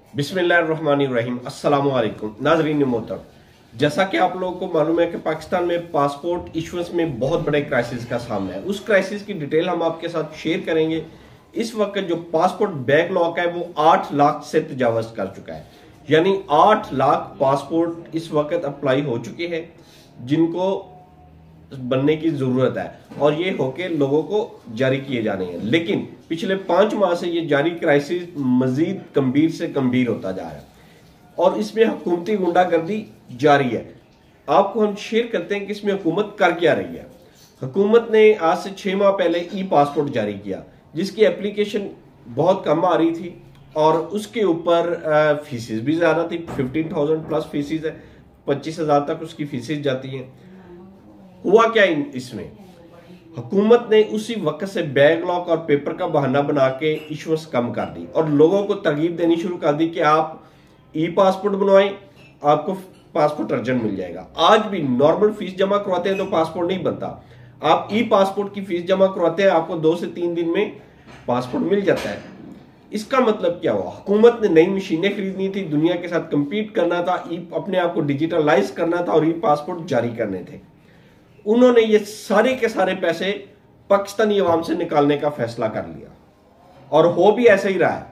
बिस्मिल्लाहिर्रहमानिर्रहीम। अस्सलामु अलैकुम नाज़रीन मोहतरम, जैसा कि आप लोगों को मालूम है कि पाकिस्तान में पासपोर्ट इशुएंस में बहुत बड़े क्राइसिस का सामना है। उस क्राइसिस की डिटेल हम आपके साथ शेयर करेंगे। इस वक्त जो पासपोर्ट बैकलॉग है वो 8 लाख से तजावज कर चुका है, यानी 8 लाख पासपोर्ट इस वक्त अप्लाई हो चुके हैं जिनको बनने की जरूरत है और ये होके लोगों को जारी किए जाने हैं। लेकिन पिछले 5 माह से ये जारी क्राइसिस मजीद गंभीर से गंभीर होता जा रहा है और इसमें हुकूमती गुंडागर्दी जारी है। आपको हम शेयर करते हैं कि इसमें हुकूमत कर क्या रही है। हुकूमत ने आज से 6 माह पहले ई पासपोर्ट जारी किया, जिसकी एप्लीकेशन बहुत कम आ रही थी और उसके ऊपर फीसिस भी ज्यादा थी। 15,000 प्लस फीसिस है, 25,000 तक उसकी फीसिस जाती हैं। हुआ क्या इसमें, हुकूमत ने उसी वक्त से बैकलॉग और पेपर का बहाना बना के इश्यूएंस कम कर दी और लोगों को तरगीब देनी शुरू कर दी कि आप ई पासपोर्ट बनवाएं, आपको पासपोर्ट अर्जेंट मिल जाएगा। आज भी नॉर्मल फीस जमा करवाते हैं तो पासपोर्ट नहीं बनता। आप ई पासपोर्ट की फीस जमा करवाते हैं, आपको 2 से 3 दिन में पासपोर्ट मिल जाता है। इसका मतलब क्या हुआ, हुकूमत ने नई मशीनें खरीदनी थी, दुनिया के साथ कंपीट करना था, अपने आप को डिजिटलाइज करना था और ई पासपोर्ट जारी करने थे। उन्होंने ये सारे के सारे पैसे पाकिस्तानी अवाम से निकालने का फैसला कर लिया और हो भी ऐसा ही रहा है।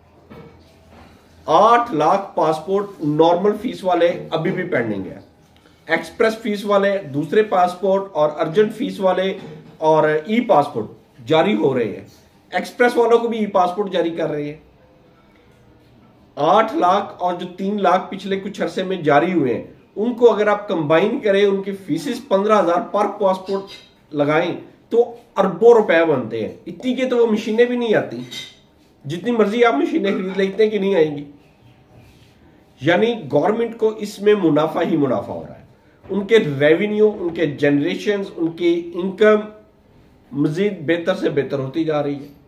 8 लाख पासपोर्ट नॉर्मल फीस वाले अभी भी पेंडिंग है, एक्सप्रेस फीस वाले, दूसरे पासपोर्ट और अर्जेंट फीस वाले और ई पासपोर्ट जारी हो रहे हैं। एक्सप्रेस वालों को भी ई पासपोर्ट जारी कर रहे हैं। 8 लाख और जो 3 लाख पिछले कुछ अरसे में जारी हुए हैं, उनको अगर आप कंबाइन करें, उनकी फीसिस 15,000 पर पासपोर्ट लगाएं तो अरबों रुपए बनते हैं। इतनी की तो वो मशीनें भी नहीं आती, जितनी मर्जी आप मशीनें खरीद ले इतने की नहीं आएंगी। यानी गवर्नमेंट को इसमें मुनाफा ही मुनाफा हो रहा है। उनके रेवेन्यू, उनके जनरेशन, उनकी इनकम मजीद बेहतर से बेहतर होती जा रही है।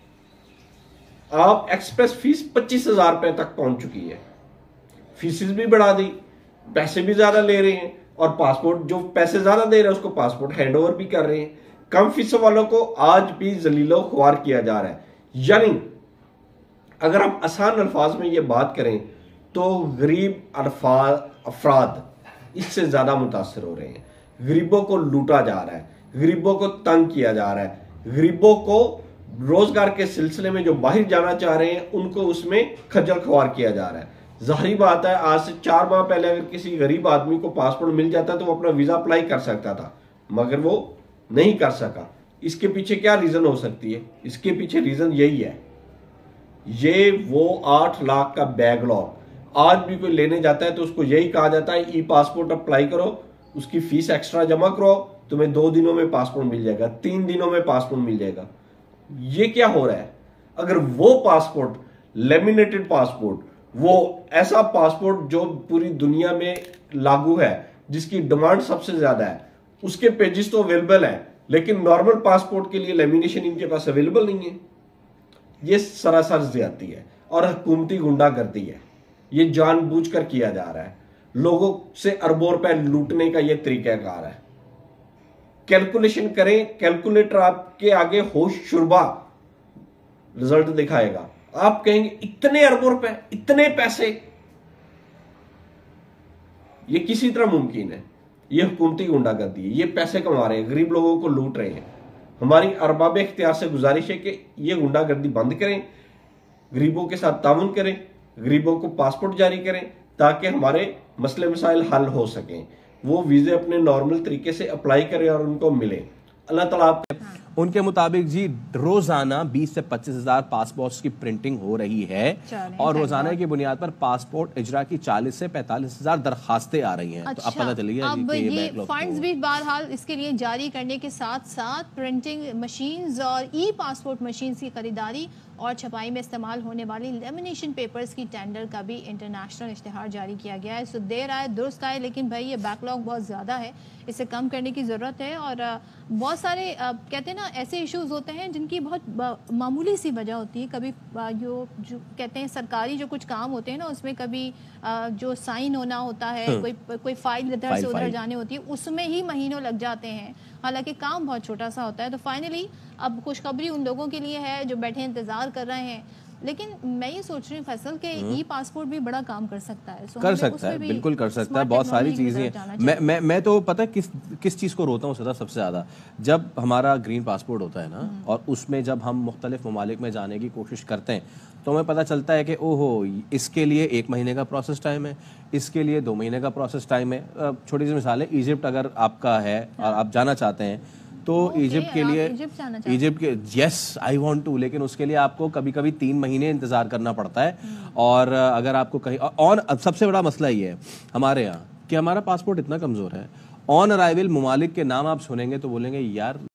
आप एक्सप्रेस फीस 25,000 रुपए तक पहुंच चुकी है, फीसिस भी बढ़ा दी, पैसे भी ज्यादा ले रहे हैं और पासपोर्ट जो पैसे ज्यादा दे रहे हैं उसको पासपोर्ट हैंडओवर भी कर रहे हैं। कम फीस वालों को आज भी जलीलो ख्वार किया जा रहा है। यानी अगर हम आसान अल्फाज में ये बात करें तो गरीब अफराद इससे ज्यादा मुतासर हो रहे हैं। गरीबों को लूटा जा रहा है, गरीबों को तंग किया जा रहा है, गरीबों को रोजगार के सिलसिले में जो बाहर जाना चाह रहे हैं उनको उसमें खज्जल ख्वार किया जा रहा है। जाहिर बात है, आज से 4 माह पहले अगर किसी गरीब आदमी को पासपोर्ट मिल जाता तो वो अपना वीजा अप्लाई कर सकता था, मगर वो नहीं कर सका। इसके पीछे क्या रीजन हो सकती है? इसके पीछे रीजन यही है, ये वो 8 लाख का बैकलॉग। आज भी कोई लेने जाता है तो उसको यही कहा जाता है ई पासपोर्ट अप्लाई करो, उसकी फीस एक्स्ट्रा जमा करो, तुम्हें 2 दिनों में पासपोर्ट मिल जाएगा, 3 दिनों में पासपोर्ट मिल जाएगा। ये क्या हो रहा है? अगर वो पासपोर्ट, लेमिनेटेड पासपोर्ट, वो ऐसा पासपोर्ट जो पूरी दुनिया में लागू है, जिसकी डिमांड सबसे ज्यादा है, उसके पेजेस तो अवेलेबल है, लेकिन नॉर्मल पासपोर्ट के लिए लेमिनेशन इनके पास अवेलेबल नहीं है। ये सरासर ज्यादती है और हुकूमती गुंडागर्दी है। ये जानबूझकर किया जा रहा है, लोगों से अरबों रुपए लूटने का ये तरीकाकार है। कैलकुलेशन करें, कैलकुलेटर आपके आगे होश शुरबा रिजल्ट दिखाएगा। आप कहेंगे इतने अरबों रुपए, इतने पैसे, ये किसी तरह मुमकिन है? ये हुकूमती गुंडागर्दी है, ये पैसे कमा रहे हैं, गरीब लोगों को लूट रहे हैं। हमारी अरबाब इख्तियार से गुजारिश है कि ये गुंडागर्दी बंद करें, गरीबों के साथ ताउन करें, गरीबों को पासपोर्ट जारी करें ताकि हमारे मसले मसाइल हल हो सकें। वो वीजे अपने नॉर्मल तरीके से अप्लाई करें और उनको मिले। अल्लाह ताला आप उनके मुताबिक जी रोजाना 20 से 25,000 पासपोर्ट्स की प्रिंटिंग हो रही है और रोजाना की बुनियाद पर पासपोर्ट इजरा की 40 से 45,000 दरखास्तें आ रही हैं। अच्छा, तो अब पता चलिए अब ये फंड्स भी बहरहाल इसके लिए जारी करने के साथ साथ प्रिंटिंग मशीन्स और ई पासपोर्ट मशीन्स की खरीदारी और छपाई में इस्तेमाल होने वाली लेमिनेशन पेपर्स की टेंडर का भी इंटरनेशनल इश्तिहार जारी किया गया है। सो देर आए दुरुस्त आए, लेकिन भाई ये बैकलॉग बहुत ज़्यादा है, इसे कम करने की ज़रूरत है। और बहुत सारे कहते हैं ना ऐसे इश्यूज होते हैं जिनकी बहुत मामूली सी वजह होती है। कभी जो कहते हैं सरकारी जो कुछ काम होते हैं ना, उसमें कभी जो साइन होना होता है, कोई फाइल इधर से उधर जाने होती है, उसमें ही महीनों लग जाते हैं, हालांकि काम बहुत छोटा सा होता है। तो फाइनली अब खुशखबरी उन लोगों के लिए है जो बैठे इंतज़ार कर रहे हैं लेकिन मैं ये सोच रही हूँ फैसल के ई पासपोर्ट भी बड़ा काम कर सकता है। कर सकता है, बिल्कुल कर सकता है, बहुत सारी चीजें। मैं तो पता है किस चीज को रोता हूँ सदा सबसे ज्यादा, जब हमारा ग्रीन पासपोर्ट होता है ना और उसमें जब हम मुख्तलिफ ममालिक में जाने की कोशिश करते हैं तो हमें पता चलता है कि ओहो इसके लिए 1 महीने का प्रोसेस टाइम है, इसके लिए 2 महीने का प्रोसेस टाइम है। छोटी सी मिसाल है, इजिप्ट अगर आपका है और आप जाना चाहते हैं तो इजिप्ट के लिए इजिप्ट के यस आई वांट टू, लेकिन उसके लिए आपको कभी कभी 3 महीने इंतजार करना पड़ता है। और अगर आपको कहीं और सबसे बड़ा मसला ये है हमारे यहाँ कि हमारा पासपोर्ट इतना कमजोर है, ऑन अराइवल ममालिक के नाम आप सुनेंगे तो बोलेंगे यार